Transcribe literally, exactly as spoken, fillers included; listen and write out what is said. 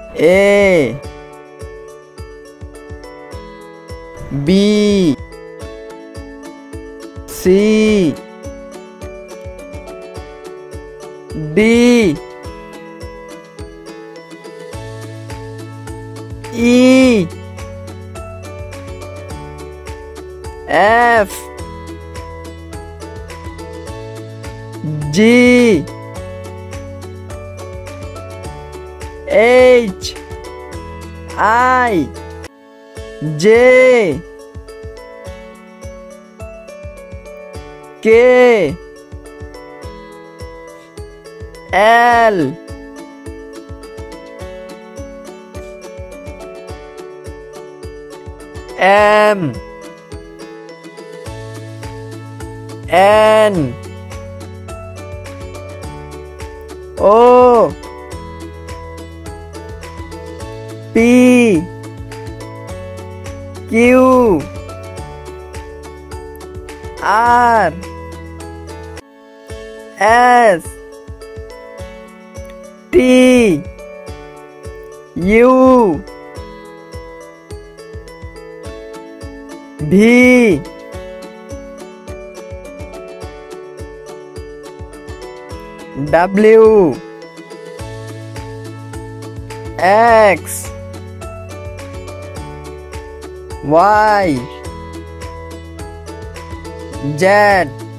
A B C D E F G H I J K L M N O P Q R S T U V W X Y Z